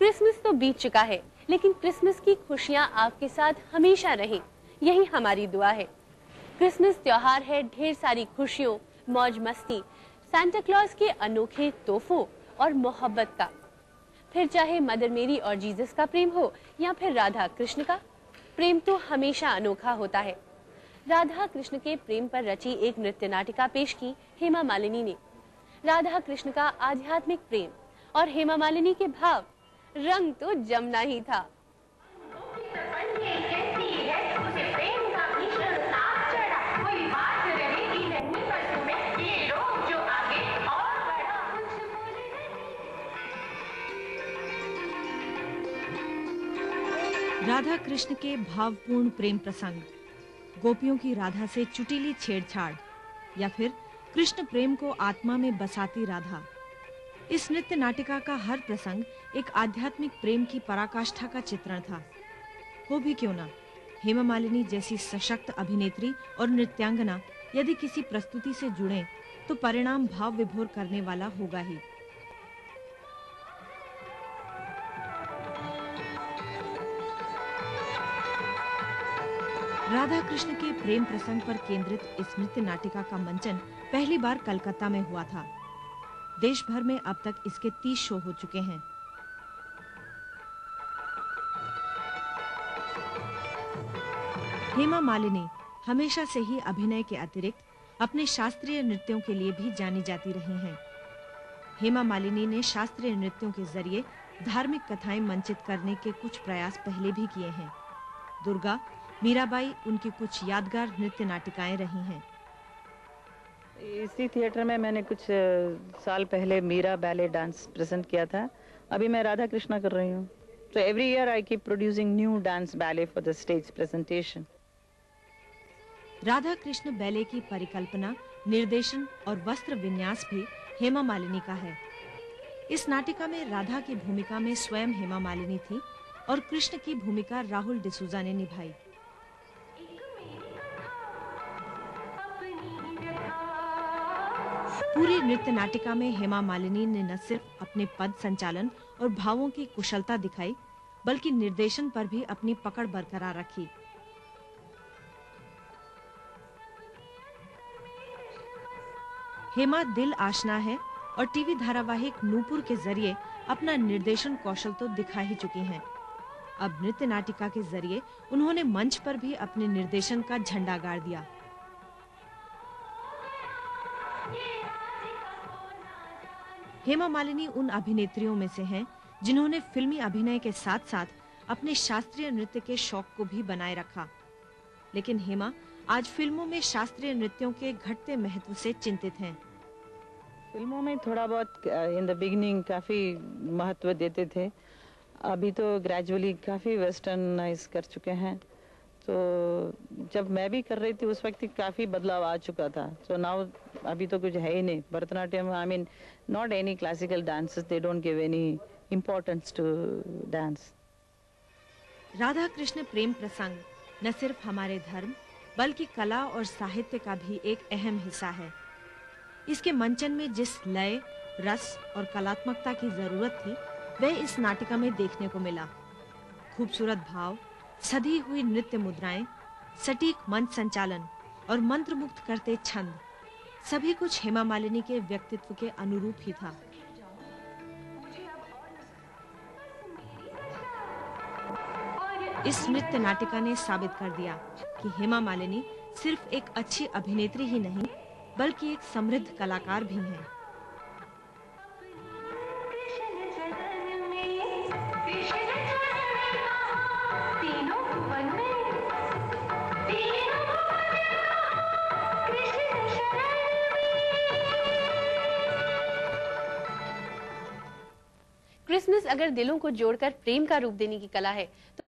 Christmas तो बीत चुका है, लेकिन क्रिसमस की खुशियां आपके साथ हमेशा रहें, यही हमारी दुआ है। क्रिसमस त्योहार है ढेर सारी खुशियों, मौज मस्ती, सांता क्लॉज के अनोखे तोहफों और मोहब्बत का। फिर चाहे मदर मेरी और जीसस का प्रेम हो या फिर राधा कृष्ण का, प्रेम तो हमेशा अनोखा होता है। राधा कृष्ण के प्रेम पर रची एक नृत्य नाटिका पेश की हेमा मालिनी ने। राधा कृष्ण का आध्यात्मिक प्रेम और हेमा मालिनी के भाव, रंग तो जमना ही था। राधा कृष्ण के भावपूर्ण प्रेम प्रसंग, गोपियों की राधा से चुटीली छेड़छाड़ या फिर कृष्ण प्रेम को आत्मा में बसाती राधा। इस नृत्य नाटिका का हर प्रसंग एक आध्यात्मिक प्रेम की पराकाष्ठा का चित्रण था। हो भी क्यों ना, हेमा मालिनी जैसी सशक्त अभिनेत्री और नृत्यांगना यदि किसी प्रस्तुति से जुड़े तो परिणाम भाव विभोर करने वाला होगा ही। राधा कृष्ण के प्रेम प्रसंग पर केंद्रित इस नृत्य नाटिका का मंचन पहली बार कलकत्ता में हुआ था। देश भर में अब तक इसके 30 शो हो चुके हैं। हेमा मालिनी हमेशा से ही अभिनय के अतिरिक्त अपने शास्त्रीय नृत्यों के लिए भी जानी जाती रही हैं। हेमा मालिनी ने शास्त्रीय नृत्यों के जरिए धार्मिक कथाएं मंचित करने के कुछ प्रयास पहले भी किए हैं। दुर्गा, मीराबाई उनकी कुछ यादगार नृत्य नाटिकाएं रही हैं। इसी थिएटर में मैंने कुछ साल पहले मीरा बैले डांस प्रेजेंट किया था। अभी मैं राधा कृष्णा कर रही हूँ। So every year I keep producing new dance ballet for the stage presentation. Radha Krishna ballet की परिकल्पना, निर्देशन और वस्त्र विन्यास भी हेमा मालिनी का है। इस नाटिका में राधा की भूमिका में स्वयं हेमा मालिनी थी और कृष्ण की भूमिका राहुल डिसूजा ने निभाई। पूरी नृत्य नाटिका में हेमा मालिनी ने न सिर्फ अपने पद संचालन और भावों की कुशलता दिखाई, बल्कि निर्देशन पर भी अपनी पकड़ बरकरार रखी। हेमा दिल आशना है और टीवी धारावाहिक नूपुर के जरिए अपना निर्देशन कौशल तो दिखा ही चुकी हैं। अब नृत्य नाटिका के जरिए उन्होंने मंच पर भी अपने निर्देशन का झंडा गाड़ दिया। हेमा मालिनी उन अभिनेत्रियों में से हैं जिन्होंने फिल्मी अभिनय के साथ-साथ अपने शास्त्रीय नृत्य के शौक को भी बनाए रखा। लेकिन हेमा आज फिल्मों में शास्त्रीय नृत्यों के घटते महत्व से चिंतित हैं। फिल्मों में थोड़ा बहुत इन द बिगिनिंग काफी महत्व देते थे। अभी तो ग्रेजुअली काफी वेस्टर्नाइज कर चुके हैं। तो जब मैं भी कर रही थी उस वक्त काफी बदलाव आ चुका था। सो नाउ अभी तो कुछ है ही नहीं। Bharatanatyam, I mean not any classical dances, they don't give any importance to dance. Radha Krishna प्रेम प्रसंग न सिर्फ हमारे धर्म बल्कि कला और साहित्य का भी एक अहम हिस्सा है। इसके मंचन में जिस लय, रस और कलात्मकता की जरूरत थी वह इस नाटिका में देखने को मिला। खूबसूरत भाव, सधी हुई नृत्य मुद्राएं, सटीक मंच संचालन और मंत्रमुग्ध करते छंद, सभी कुछ हेमा मालिनी के व्यक्तित्व के अनुरूप ही था। इस नृत्य नाटिका ने साबित कर दिया कि हेमा मालिनी सिर्फ एक अच्छी अभिनेत्री ही नहीं बल्कि एक समृद्ध कलाकार भी हैं। क्रिसमस अगर दिलों को जोड़कर प्रेम का रूप देने की कला है तो